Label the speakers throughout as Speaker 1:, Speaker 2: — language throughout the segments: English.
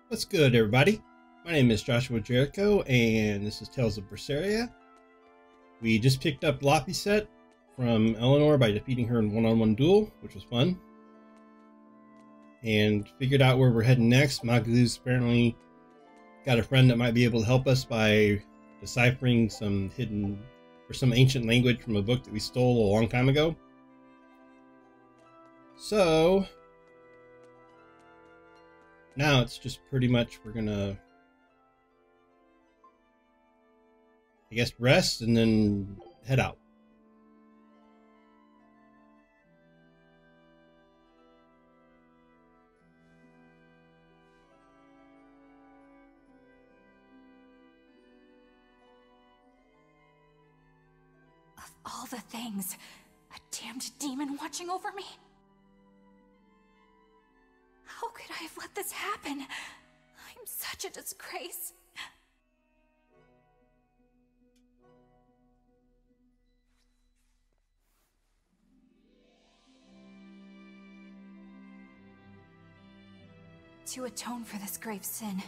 Speaker 1: What's good, everybody? My name is Joshua Jericho, and this is Tales of Berseria. We just picked up Laphicet from Eleanor by defeating her in one-on-one duel, which was fun. And figured out where we're heading next. Magalu's apparently got a friend that might be able to help us by deciphering some hidden or some ancient language from a book that we stole a long time ago. So now it's just pretty much we're gonna, I guess, rest and then head out.
Speaker 2: Of all the things, a damned demon watching over me? How could I have let this happen? I'm such a disgrace. To atone for this grave sin,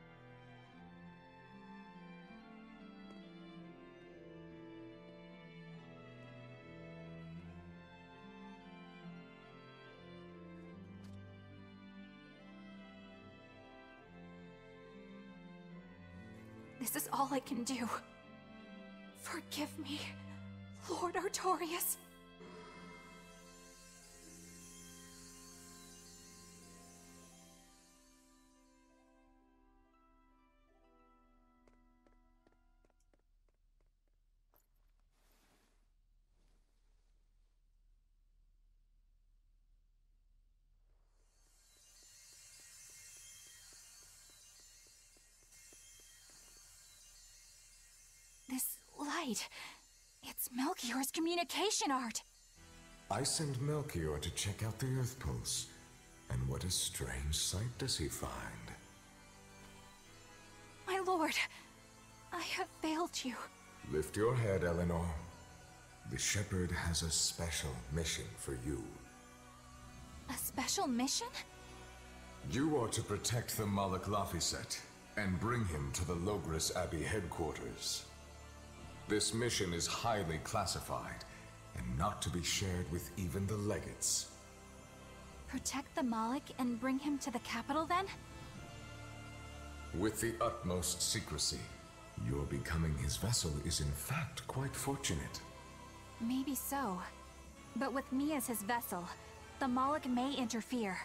Speaker 2: this is all I can do. Forgive me, Lord Artorias. This light, it's Melchior's communication art.
Speaker 3: I sent Melchior to check out the Earth Pulse, and what a strange sight does he find?
Speaker 2: My lord, I have failed you.
Speaker 3: Lift your head, Eleanor. The Shepherd has a special mission for you.
Speaker 2: A special mission?
Speaker 3: You are to protect the Malak Laphicet and bring him to the Logris Abbey headquarters. This mission is highly classified and not to be shared with even the legates.
Speaker 2: Protect the Malik and bring him to the capital, then?
Speaker 3: With the utmost secrecy. Your becoming his vessel is in fact quite fortunate.
Speaker 2: Maybe so. But with me as his vessel, the Malik may interfere.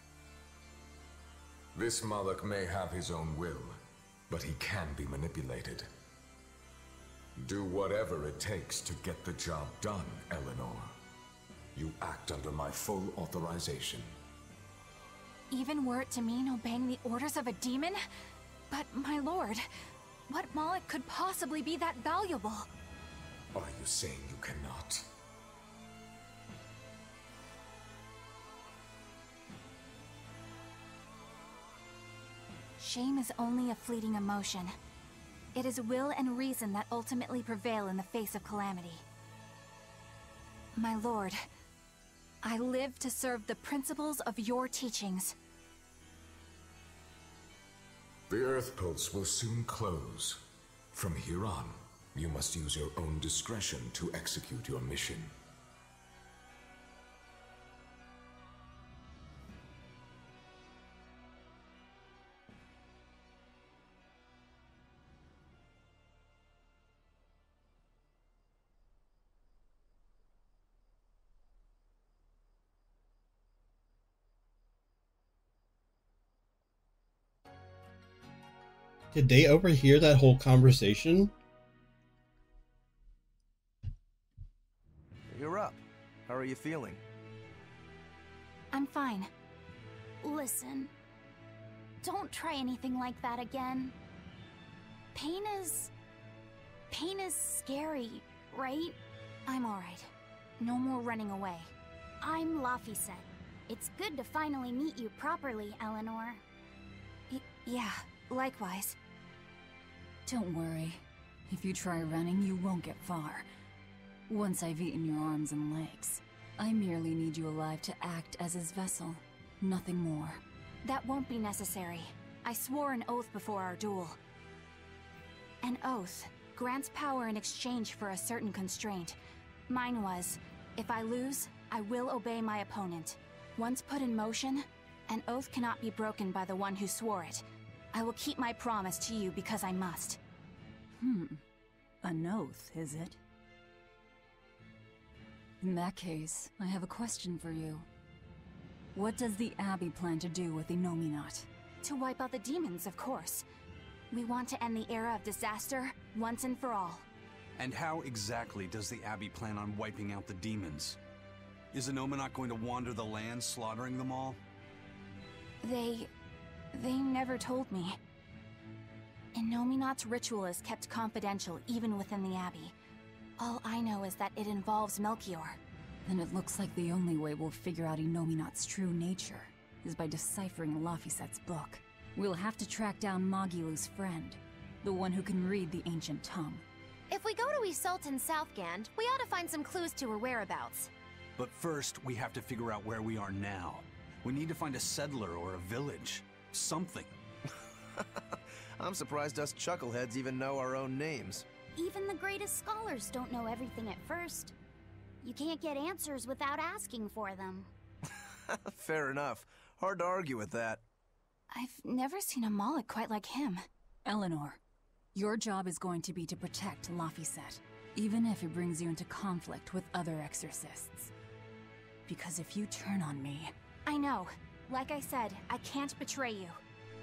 Speaker 3: This Malak may have his own will, but he can be manipulated. Do whatever it takes to get the job done, Eleanor. You act under my full authorization.
Speaker 2: Even were it to mean obeying the orders of a demon? But, my lord, what Malik could possibly be that valuable?
Speaker 3: Are you saying you cannot?
Speaker 2: Shame is only a fleeting emotion. It is will and reason that ultimately prevail in the face of calamity. My lord, I live to serve the principles of your teachings.
Speaker 3: The Earth Pulse will soon close. From here on, you must use your own discretion to execute your mission.
Speaker 1: Did they overhear that whole conversation?
Speaker 4: You're up. How are you feeling?
Speaker 2: I'm fine.
Speaker 5: Listen, don't try anything like that again. Pain is scary, right?
Speaker 2: I'm alright. No more running away.
Speaker 5: I'm Laphicet. It's good to finally meet you properly, Eleanor.
Speaker 2: Yeah, likewise.
Speaker 6: Don't worry. If you try running, you won't get far. Once I've eaten your arms and legs, I merely need you alive to act as his vessel. Nothing more.
Speaker 2: That won't be necessary. I swore an oath before our duel. An oath grants power in exchange for a certain constraint. Mine was, if I lose, I will obey my opponent. Once put in motion, an oath cannot be broken by the one who swore it. I will keep my promise to you because I must.
Speaker 6: An oath, is it? In that case, I have a question for you. What does the Abbey plan to do with the Nominat?
Speaker 2: To wipe out the demons, of course. We want to end the era of disaster, once and for all.
Speaker 7: And how exactly does the Abbey plan on wiping out the demons? Is the Nominat going to wander the land, slaughtering them all?
Speaker 2: They never told me. Nominat's ritual is kept confidential even within the Abbey. All I know is that it involves Melchior.
Speaker 6: Then it looks like the only way we'll figure out Nominat's true nature is by deciphering Laphicet's book. We'll have to track down Magilu's friend, the one who can read the ancient tongue.
Speaker 8: If we go to Isolt in Southgand, we ought to find some clues to her whereabouts.
Speaker 7: But first, we have to figure out where we are now. We need to find a settler or a village. Something.
Speaker 4: I'm surprised us chuckleheads even know our own names.
Speaker 5: Even the greatest scholars don't know everything at first. You can't get answers without asking for them.
Speaker 4: Fair enough. Hard to argue with that.
Speaker 2: I've never seen a Moloch quite like him.
Speaker 6: Eleanor, your job is going to be to protect Laphicet, even if it brings you into conflict with other exorcists. Because if you turn on me...
Speaker 2: I know. Like I said, I can't betray you.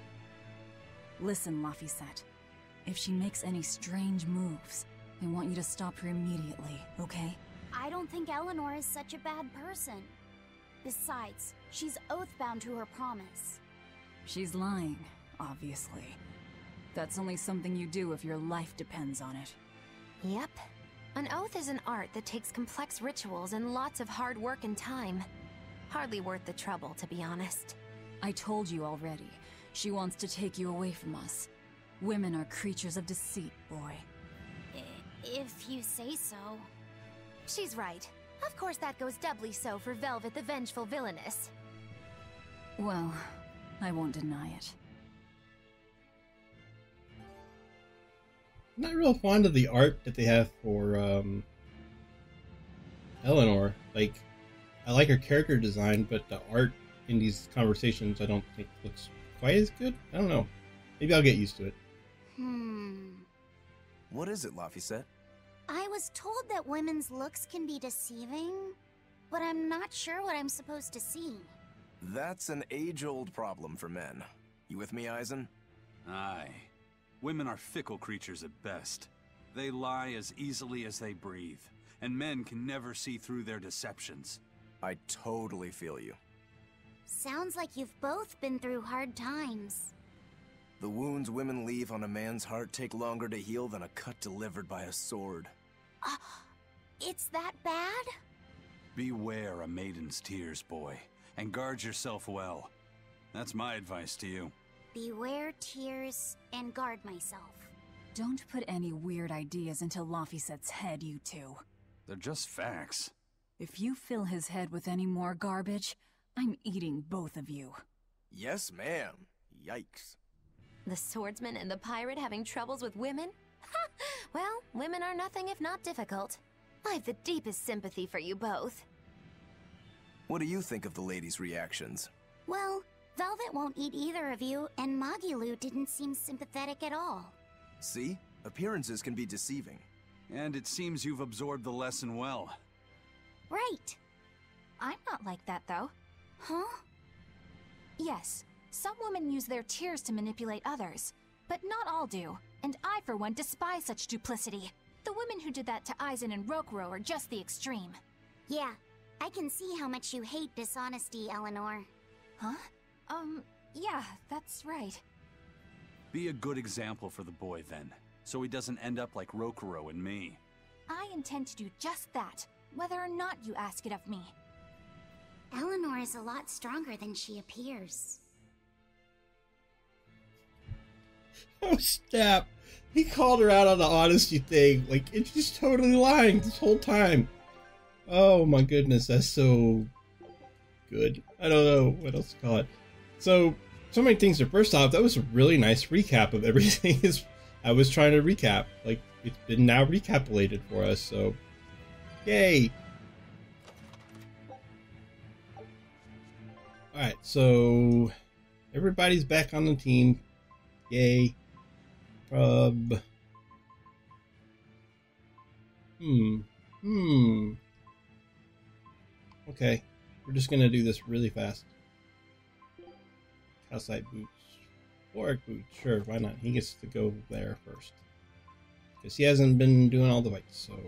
Speaker 6: Listen, Laphicet. If she makes any strange moves, I want you to stop her immediately, okay?
Speaker 5: I don't think Eleanor is such a bad person. Besides, she's oath-bound to her promise.
Speaker 6: She's lying, obviously. That's only something you do if your life depends on it.
Speaker 8: Yep. An oath is an art that takes complex rituals and lots of hard work and time. Hardly worth the trouble, to be honest.
Speaker 6: I told you already. She wants to take you away from us. Women are creatures of deceit, boy.
Speaker 5: If you say so.
Speaker 8: She's right. Of course that goes doubly so for Velvet the Vengeful Villainess.
Speaker 6: Well, I won't deny it.
Speaker 1: I'm not real fond of the art that they have for Eleanor. Like, I like her character design, but the art in these conversations I don't think looks quite as good. I don't know. Maybe I'll get used to it.
Speaker 4: What is it, Laphicet?
Speaker 5: I was told that women's looks can be deceiving, but I'm not sure what I'm supposed to see.
Speaker 4: That's an age-old problem for men. You with me, Eisen?
Speaker 7: Aye. Women are fickle creatures at best. They lie as easily as they breathe, and men can never see through their deceptions.
Speaker 4: I totally feel you.
Speaker 5: Sounds like you've both been through hard times.
Speaker 4: The wounds women leave on a man's heart take longer to heal than a cut delivered by a sword.
Speaker 5: It's that bad?
Speaker 7: Beware a maiden's tears, boy, and guard yourself well. That's my advice to you.
Speaker 5: Beware tears and guard myself.
Speaker 6: Don't put any weird ideas into Laphicet's head, you two.
Speaker 7: They're just facts.
Speaker 6: If you fill his head with any more garbage, I'm eating both of you.
Speaker 4: Yes, ma'am. Yikes.
Speaker 8: The swordsman and the pirate having troubles with women? Ha! Well, women are nothing if not difficult. I've the deepest sympathy for you both.
Speaker 4: What do you think of the ladies' reactions?
Speaker 5: Well, Velvet won't eat either of you, and Magilu didn't seem sympathetic at all.
Speaker 4: See? Appearances can be deceiving.
Speaker 7: And it seems you've absorbed the lesson well.
Speaker 5: Right.
Speaker 2: I'm not like that, though.
Speaker 5: Huh?
Speaker 2: Yes, some women use their tears to manipulate others, but not all do, and I, for one, despise such duplicity. The women who did that to Eisen and Rokuro are just the extreme.
Speaker 5: Yeah, I can see how much you hate dishonesty, Eleanor.
Speaker 2: Huh? Yeah, that's right.
Speaker 7: Be a good example for the boy, then, so he doesn't end up like Rokuro and me.
Speaker 2: I intend to do just that, whether or not you ask it of me.
Speaker 5: Eleanor is a lot stronger than she appears.
Speaker 1: Oh, snap. He called her out on the honesty thing. Like, it's just totally lying this whole time. Oh my goodness, that's so good. I don't know what else to call it. So, so many things. First off, that was a really nice recap of everything I was trying to recap. Like, it's been now recapitulated for us, so yay. Alright, so everybody's back on the team. Yay. Okay, we're just gonna do this really fast. Outside boots. Warwick boots, sure, why not? He gets to go there first. Because he hasn't been doing all the fights, so...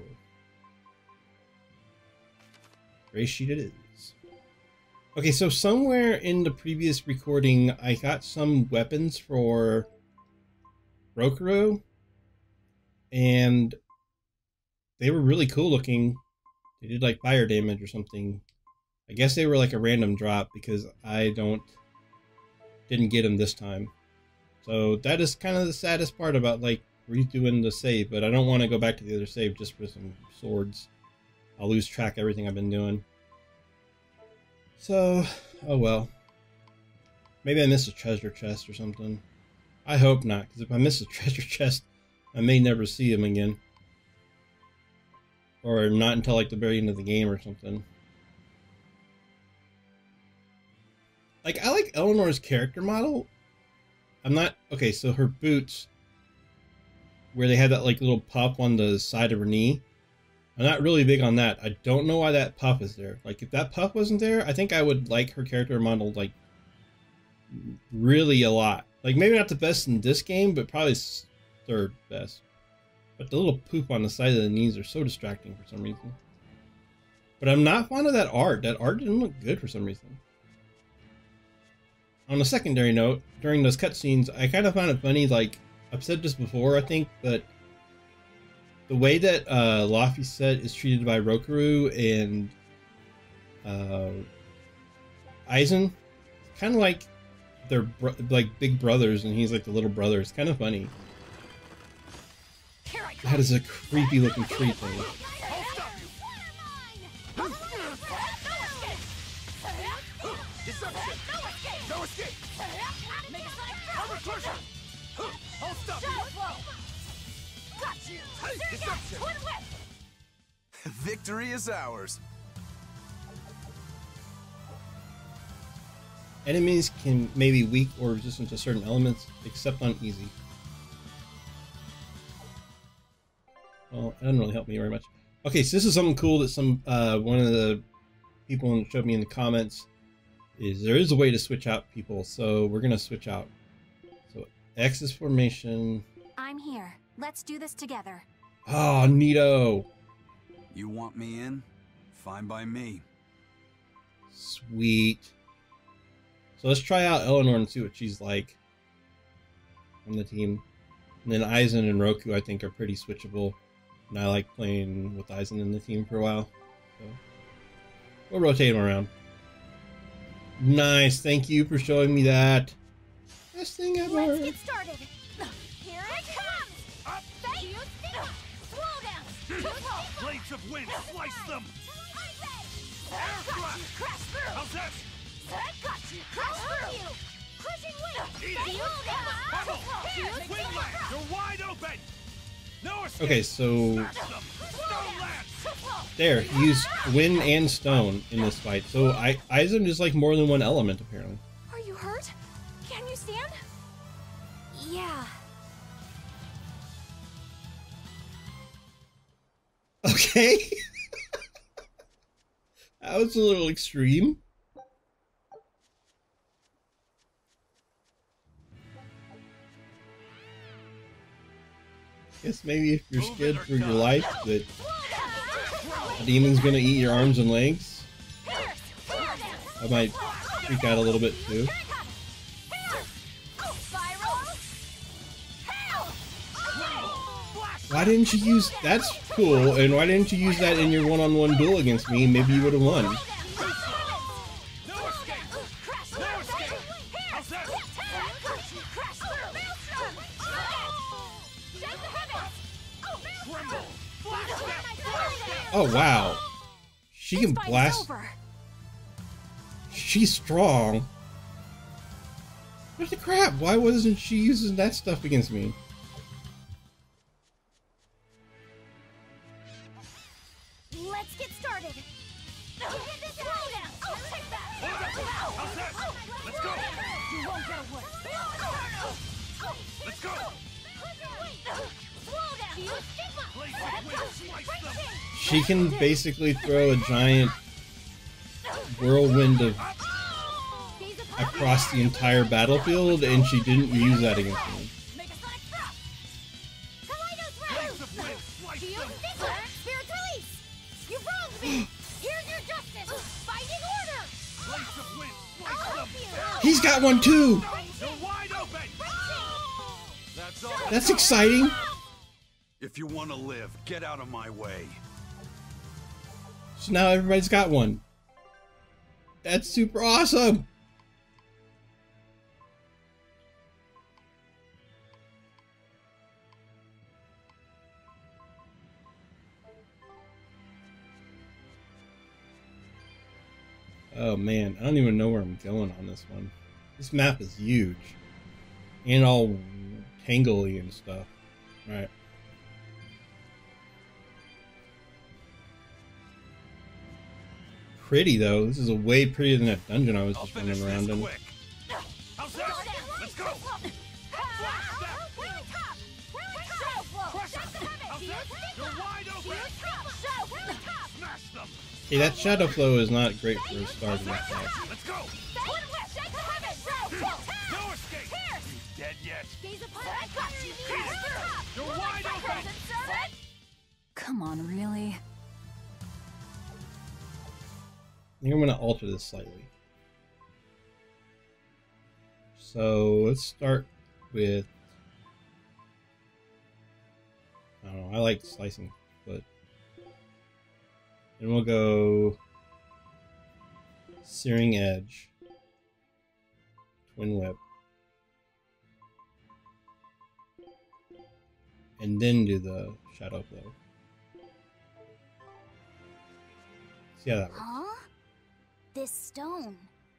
Speaker 1: Race sheet it is. Okay, so somewhere in the previous recording, I got some weapons for Rokurou, and they were really cool looking. They did like fire damage or something. I guess they were like a random drop because I didn't get them this time. So that is kind of the saddest part about like redoing the save, but I don't want to go back to the other save just for some swords. I'll lose track of everything I've been doing. So, oh well. Maybe I missed a treasure chest or something. I hope not, because if I miss a treasure chest, I may never see him again. Or not until like the very end of the game or something. Like, I like Eleanor's character model. I'm not... Okay, so her boots, where they had that like little puff on the side of her knee, I'm not really big on that. I don't know why that puff is there. Like, if that puff wasn't there, I think I would like her character model, like, really a lot. Like, maybe not the best in this game, but probably third best. But the little poop on the side of the knees are so distracting for some reason. But I'm not fond of that art. That art didn't look good for some reason. On a secondary note, during those cutscenes, I kind of found it funny, like, I've said this before, I think, but the way that Laphicet is treated by Rokurou and Aizen, kind of like they're like big brothers, and he's like the little brother. It's kind of funny. That is a creepy looking tree thing.
Speaker 4: Victory is ours.
Speaker 1: Enemies can may be weak or resistant to certain elements, except on easy. Well, that doesn't really help me very much. Okay, so this is something cool that some one of the people showed me in the comments. Is there is a way to switch out people, so we're gonna switch out. So X is formation.
Speaker 2: I'm here. Let's do this together.
Speaker 1: Oh, neato.
Speaker 7: You want me in? Fine by me.
Speaker 1: Sweet. So let's try out Eleanor and see what she's like on the team. And then Aizen and Roku, I think, are pretty switchable. And I like playing with Aizen in the team for a while. So we'll rotate them around. Nice. Thank you for showing me that. Best thing ever.
Speaker 5: Let's get started. Here it comes. Up. Thank you. Slow down.
Speaker 7: Blades of wind, slice them.
Speaker 5: Crash through.
Speaker 7: How's that?
Speaker 5: Got you. Crash through. You. Crushing wind.
Speaker 7: Eat it. Wingland, you're wide open. No escape.
Speaker 1: Okay, so
Speaker 7: Stone lance.
Speaker 1: there, he used wind and stone in this fight. So Aizen is like more than one element apparently.
Speaker 2: Are you hurt? Can you stand? Yeah.
Speaker 1: Okay. That was a little extreme. Guess maybe if you're scared for your life that a demon's gonna eat your arms and legs, I might freak out a little bit too. Why didn't you use... That's cool, and why didn't you use that in your one-on-one duel against me? Maybe you would have won. Oh, wow. She can blast... She's strong. What the crap? Why wasn't she using that stuff against me?
Speaker 5: Let's get started. Slow down. I'll take that.
Speaker 7: How's that? Let's go.
Speaker 5: You won't get away.
Speaker 7: Let's go.
Speaker 5: Slow down.
Speaker 1: She can basically throw a giant whirlwind of across the entire battlefield, and she didn't use that against me.
Speaker 5: Spirit's release. You wronged me. Here's your justice. Fighting order. I'll help you.
Speaker 1: He's got one too!
Speaker 7: You're wide open. That's all.
Speaker 1: That's exciting!
Speaker 7: If you want to live, get out of my way.
Speaker 1: So now everybody's got one. That's super awesome! Oh man, I don't even know where I'm going on this one. This map is huge. And all tangly and stuff. Alright. Pretty though. This is a way prettier than that dungeon I was just running around in.
Speaker 7: Quick. How's that? Let's go. You're wide open. Smash them.
Speaker 1: Hey, that shadow flow is not great for a starting attack.
Speaker 7: Let's go. No escape. You dead yet? You're wide open.
Speaker 6: Come on, really?
Speaker 1: I think I'm going to alter this slightly. So let's start with, I don't know, I like slicing foot. And we'll go Searing Edge, Twin Whip, and then do the Shadow Flow. See how that works.
Speaker 5: Huh? This stone.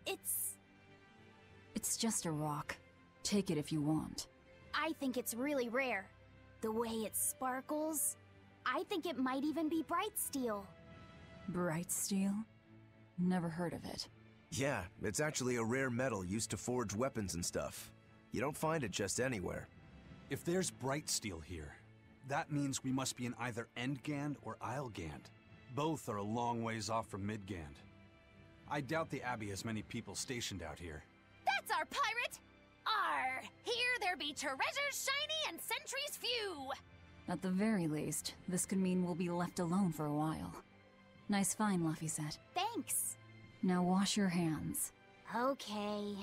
Speaker 6: It's just a rock. Take it if you want.
Speaker 5: I think it's really rare. The way it sparkles. I think it might even be bright steel.
Speaker 6: Bright steel? Never heard of it.
Speaker 4: Yeah, it's actually a rare metal used to forge weapons and stuff. You don't find it just anywhere.
Speaker 7: If there's bright steel here, that means we must be in either Endgand or Islegand. Both are a long ways off from Midgand. I doubt the Abbey has many people stationed out here.
Speaker 5: That's our pirate! Arr! Here there be treasures shiny and sentries few!
Speaker 6: At the very least, this could mean we'll be left alone for a while. Nice find, Laphicet.
Speaker 5: Thanks.
Speaker 6: Now wash your hands.
Speaker 5: Okay.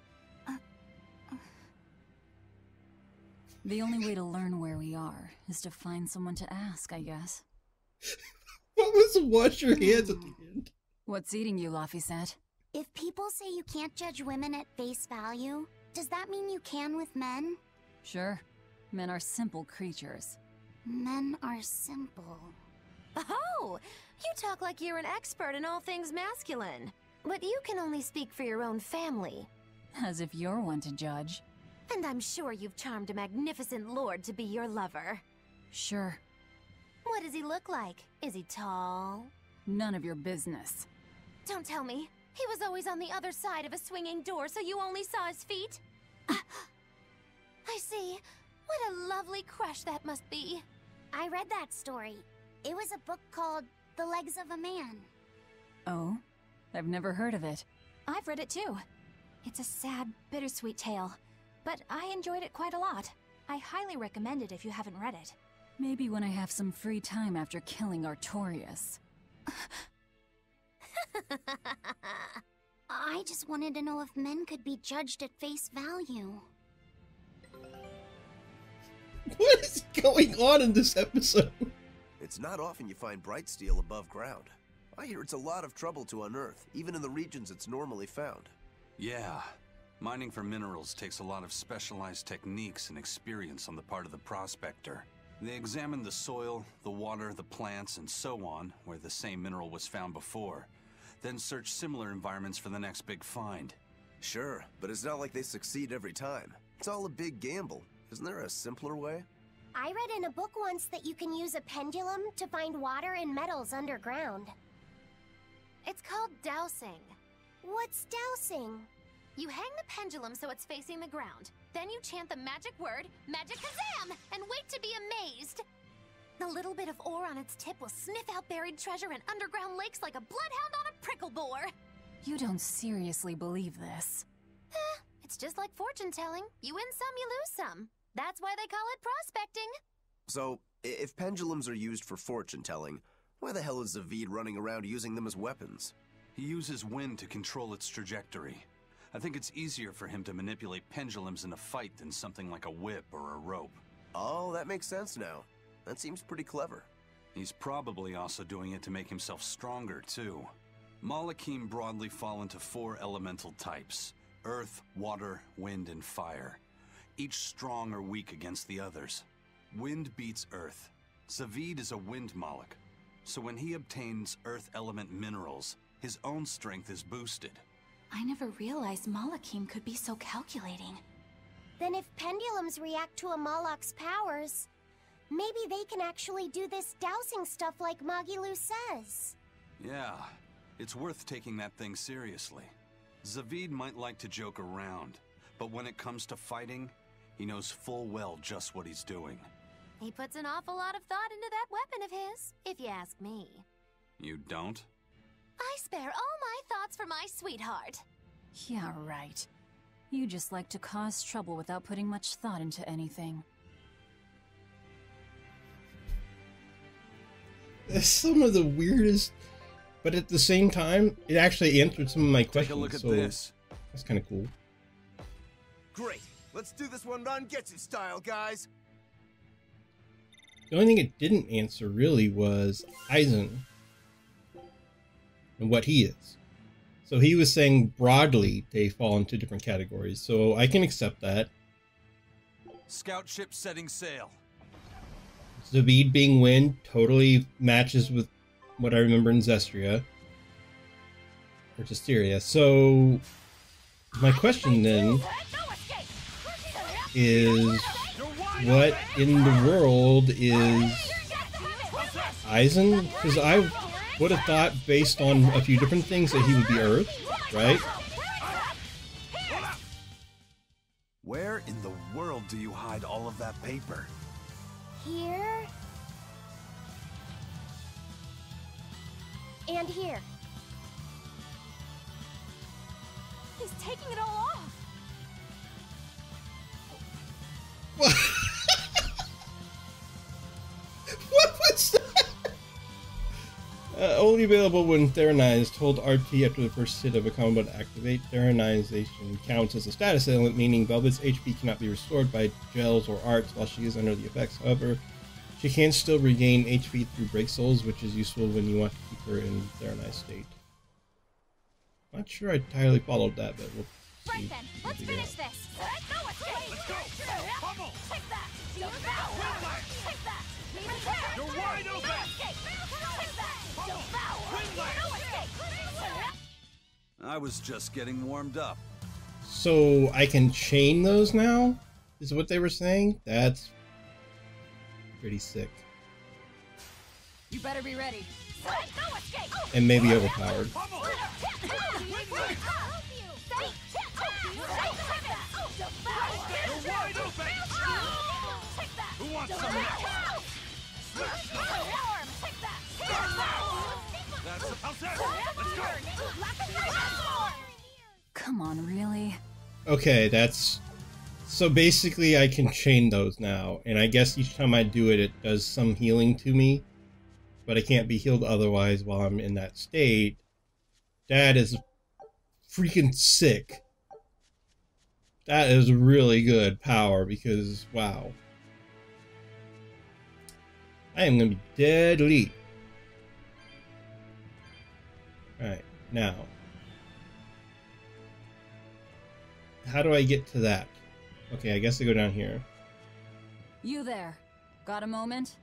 Speaker 6: The only way to learn where we are is to find someone to ask, I guess.
Speaker 1: What was wash your hands at the end?
Speaker 6: What's eating you, Laphicet?
Speaker 5: If people say you can't judge women at face value, does that mean you can with men?
Speaker 6: Sure. Men are simple creatures.
Speaker 5: Men are simple.
Speaker 8: Oh, you talk like you're an expert in all things masculine. But you can only speak for your own family.
Speaker 6: As if you're one to judge.
Speaker 8: And I'm sure you've charmed a magnificent lord to be your lover.
Speaker 6: Sure.
Speaker 8: What does he look like? Is he tall?
Speaker 6: None of your business.
Speaker 8: Don't tell me. He was always on the other side of a swinging door, so you only saw his feet? I see. What a lovely crush that must be.
Speaker 5: I read that story. It was a book called The Legs of a Man.
Speaker 6: Oh? I've never heard of it.
Speaker 2: I've read it too. It's a sad, bittersweet tale, but I enjoyed it quite a lot. I highly recommend it if you haven't read it.
Speaker 6: Maybe when I have some free time after killing Artorias.
Speaker 5: I just wanted to know if men could be judged at face value.
Speaker 1: What is going on in this episode?
Speaker 4: It's not often you find bright steel above ground. I hear it's a lot of trouble to unearth, even in the regions it's normally found.
Speaker 7: Yeah. Mining for minerals takes a lot of specialized techniques and experience on the part of the prospector. They examine the soil, the water, the plants, and so on, where the same mineral was found before. Then search similar environments for the next big find.
Speaker 4: Sure, but it's not like they succeed every time. It's all a big gamble. Isn't there a simpler way?
Speaker 5: I read in a book once that you can use a pendulum to find water and metals underground.
Speaker 8: It's called dowsing.
Speaker 5: What's dowsing?
Speaker 8: You hang the pendulum so it's facing the ground. Then you chant the magic word, Magicazam, and wait to be amazed. The little bit of ore on its tip will sniff out buried treasure in underground lakes like a bloodhound on a prickle bore.
Speaker 6: You don't seriously believe this.
Speaker 8: It's just like fortune telling. You win some, you lose some. That's why they call it prospecting.
Speaker 4: So, if pendulums are used for fortune telling, why the hell is Zavid running around using them as weapons?
Speaker 7: He uses wind to control its trajectory. I think it's easier for him to manipulate pendulums in a fight than something like a whip or a rope.
Speaker 4: Oh, that makes sense now. That seems pretty clever.
Speaker 7: He's probably also doing it to make himself stronger, too. Malakim broadly fall into 4 elemental types: earth, water, wind, and fire. Each strong or weak against the others. Wind beats earth. Zavid is a wind Moloch, so when he obtains earth element minerals, his own strength is boosted.
Speaker 2: I never realized Malakim could be so calculating.
Speaker 5: Then if pendulums react to a Moloch's powers, maybe they can actually do this dowsing stuff like Magilu says.
Speaker 7: Yeah, it's worth taking that thing seriously. Zavid might like to joke around, but when it comes to fighting, he knows full well just what he's doing.
Speaker 8: He puts an awful lot of thought into that weapon of his, if you ask me.
Speaker 7: You don't?
Speaker 8: I spare all my thoughts for my sweetheart.
Speaker 6: Yeah, right. You just like to cause trouble without putting much thought into anything.
Speaker 1: That's some of the weirdest, but at the same time, it actually answered some of my questions.
Speaker 7: Take a look at
Speaker 1: so
Speaker 7: this.
Speaker 1: That's kind of cool.
Speaker 4: Great. Let's do this one Rangetsu style, guys.
Speaker 1: The only thing it didn't answer really was Aizen and what he is. So he was saying broadly they fall into different categories, so I can accept that.
Speaker 7: Scout ship setting sail.
Speaker 1: Zavid being wind totally matches with what I remember in Zestria. Or Zestiria. So my question then is, what in the world is Aizen? Because I would have thought, based on a few different things, that he would be Earth, right?
Speaker 7: Where in the world do you hide all of that paper?
Speaker 5: Here. And here.
Speaker 8: He's taking it all off.
Speaker 1: What was that? Only available when Theronized. Hold RT after the first hit of a combo to activate. Theronization counts as a status element, meaning Velvet's HP cannot be restored by gels or arts while she is under the effects. However, she can still regain HP through Break Souls, which is useful when you want to keep her in Theronized state. Not sure I entirely followed that, but we'll see.
Speaker 8: Right then, let's finish this. Let's go! Pummel! Take that! Devour! Take that! You're wide open! Take that! Devour! No escape!
Speaker 7: I was just getting warmed up.
Speaker 1: So I can chain those now? Is what they were saying? That's pretty sick.
Speaker 6: You better be ready.
Speaker 8: No escape!
Speaker 1: And maybe overpowered.
Speaker 7: Who wants some of that?
Speaker 6: Come on, really?
Speaker 1: Okay, that's... So basically I can chain those now, and I guess each time I do it, it does some healing to me, but I can't be healed otherwise while I'm in that state. That is freaking sick. That is really good power, because, wow. I am going to be deadly. Alright, now. How do I get to that? Okay, I guess I go down here.
Speaker 6: You there. Got a moment?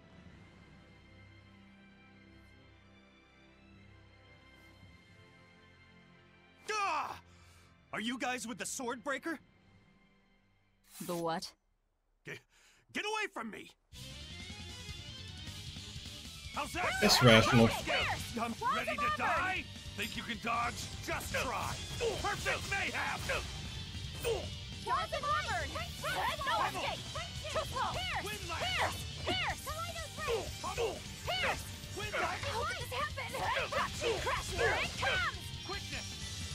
Speaker 7: Are you guys with the sword breaker?
Speaker 6: The what?
Speaker 7: Get away from me! How's that?
Speaker 1: That's rational.
Speaker 7: I'm ready to die? Think you can dodge? Just try! Perfect mayhem!
Speaker 8: Jaws of armor! No escape! Too slow! Pierce! Pierce! How did this happen? Crash! Here it comes!
Speaker 7: Quickness!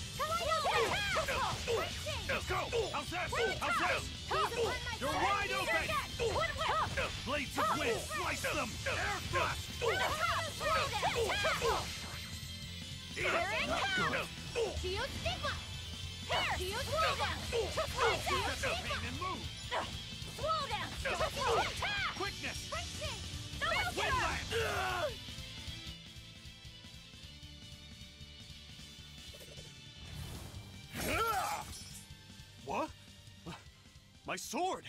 Speaker 8: Let's
Speaker 7: go! How's this? You're wide open! Blades of wind, slice them! Air thrust!
Speaker 8: Here it comes! Shield stigma! Shield slow down! Shield stigma!
Speaker 7: And move!
Speaker 8: Slow down! Attack!
Speaker 7: Quickness!
Speaker 8: No escape!
Speaker 7: Windland! What? My sword!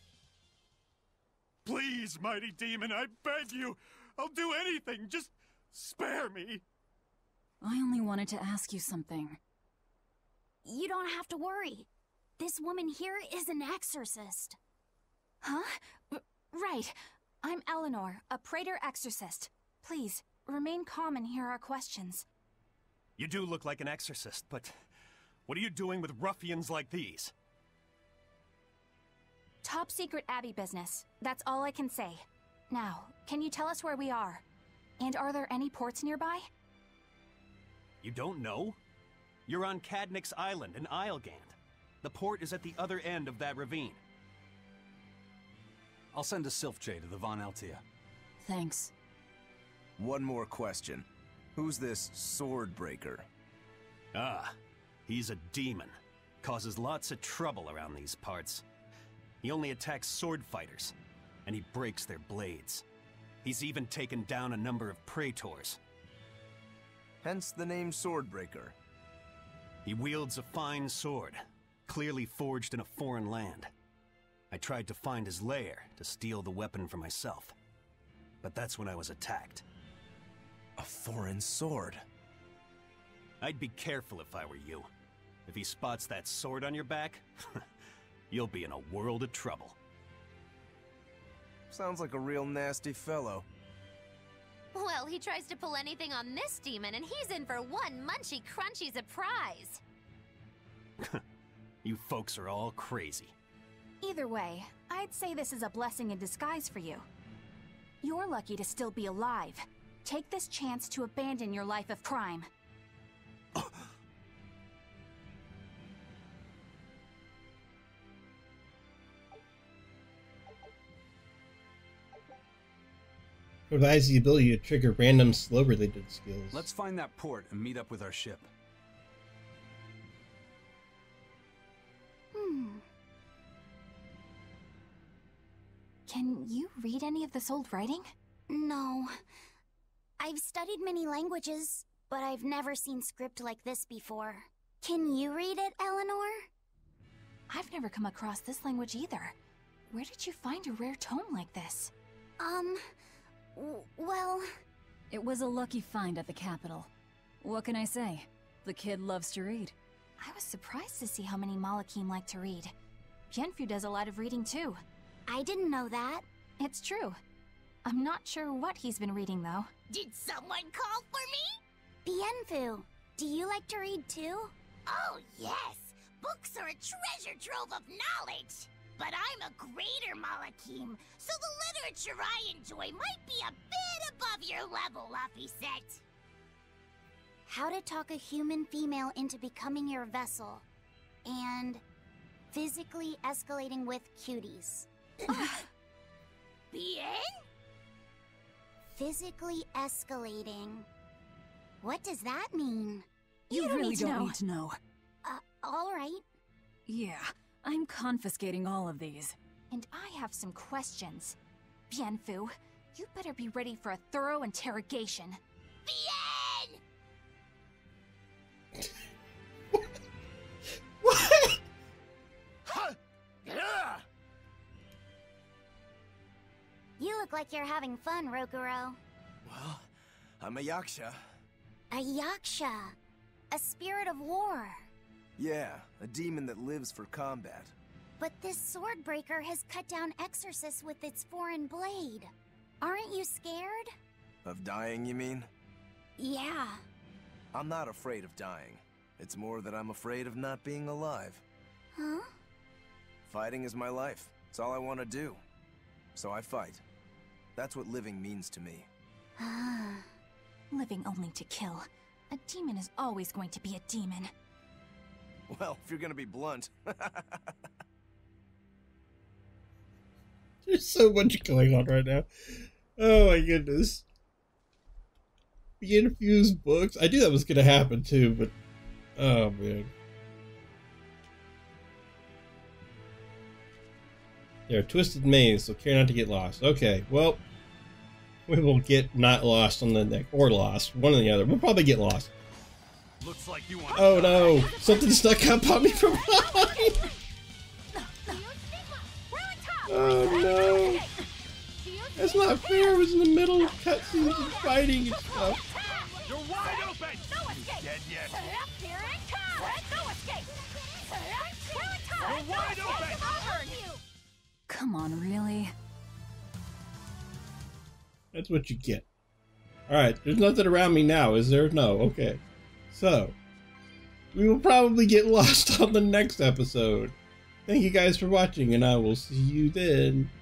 Speaker 7: Please, mighty demon, I beg you! I'll do anything, just spare me!
Speaker 6: I only wanted to ask you something.
Speaker 5: You don't have to worry. This woman here is an exorcist.
Speaker 2: Huh? Right. I'm Eleanor, a Praetor exorcist. Please, remain calm and hear our questions.
Speaker 7: You do look like an exorcist, but what are you doing with ruffians like these?
Speaker 2: Top secret Abbey business. That's all I can say. Now, can you tell us where we are? And are there any ports nearby?
Speaker 7: You don't know? You're on Cadnix Island in Islegand. The port is at the other end of that ravine. I'll send a Sylph-J to the Von Altea.
Speaker 6: Thanks.
Speaker 4: One more question. Who's this sword breaker?
Speaker 7: Ah, he's a demon. Causes lots of trouble around these parts. He only attacks sword fighters, and he breaks their blades. He's even taken down a number of praetors.
Speaker 4: Hence the name Swordbreaker.
Speaker 7: He wields a fine sword, clearly forged in a foreign land. I tried to find his lair to steal the weapon for myself, but that's when I was attacked.
Speaker 4: A foreign sword.
Speaker 7: I'd be careful if I were you. If he spots that sword on your back, you'll be in a world of trouble.
Speaker 4: Sounds like a real nasty fellow.
Speaker 8: Well, he tries to pull anything on this demon, and he's in for one munchy crunchy surprise.
Speaker 7: You folks are all crazy.
Speaker 2: Either way, I'd say this is a blessing in disguise for you. You're lucky to still be alive. Take this chance to abandon your life of crime.
Speaker 1: Provides the ability to trigger random slow-related skills.
Speaker 7: Let's find that port and meet up with our ship.
Speaker 2: Can you read any of this old writing?
Speaker 5: No. I've studied many languages, but I've never seen script like this before. Can you read it, Eleanor?
Speaker 2: I've never come across this language either. Where did you find a rare tome like this?
Speaker 5: Well...
Speaker 6: It was a lucky find at the capital. What can I say? The kid loves to read.
Speaker 2: I was surprised to see how many Malakim like to read. Bienfu does a lot of reading too.
Speaker 5: I didn't know that.
Speaker 2: It's true. I'm not sure what he's been reading though.
Speaker 8: Did someone call for me?
Speaker 5: Bienfu, do you like to read too?
Speaker 8: Oh, yes. Books are a treasure trove of knowledge. But I'm a greater Malakim, so the literature I enjoy might be a bit above your level, Laphicet.
Speaker 5: How to talk a human female into becoming your vessel. And physically escalating with cuties.
Speaker 8: Bien?
Speaker 5: Physically escalating. What does that mean?
Speaker 6: You
Speaker 2: don't
Speaker 6: really
Speaker 2: need to
Speaker 6: don't
Speaker 2: know.
Speaker 6: need to know.
Speaker 5: Alright.
Speaker 6: Yeah, I'm confiscating all of these.
Speaker 2: And I have some questions. Bienfu, you better be ready for a thorough interrogation.
Speaker 8: Bien!
Speaker 1: What?
Speaker 5: You look like you're having fun, Rokuro.
Speaker 4: Well, I'm a yaksha.
Speaker 5: A yaksha. A spirit of war.
Speaker 4: Yeah, a demon that lives for combat.
Speaker 5: But this Swordbreaker has cut down Exorcists with its foreign blade. Aren't you scared?
Speaker 4: Of dying, you mean?
Speaker 5: Yeah.
Speaker 4: I'm not afraid of dying. It's more that I'm afraid of not being alive.
Speaker 5: Huh?
Speaker 4: Fighting is my life. It's all I want to do. So I fight. That's what living means to me.
Speaker 2: Living only to kill. A demon is always going to be a demon.
Speaker 4: Well, if you're gonna be blunt.
Speaker 1: There's so much going on right now. Oh my goodness. The infused books. I knew that was gonna happen too, but oh man. They're a twisted maze, so care not to get lost. Okay, well, we will get not lost on the neck, or lost, one or the other. We'll probably get lost.
Speaker 7: Looks like you want.
Speaker 1: Oh no! Something snuck up on me from behind! Oh no! That's not fair. I was in the middle of cutscenes and fighting and stuff.
Speaker 7: You're wide open! You dead yet? You're wide open!
Speaker 6: Come on, really?
Speaker 1: That's what you get. Alright, there's nothing around me now, is there? No, okay. So, we will probably get lost on the next episode. Thank you guys for watching, and I will see you then.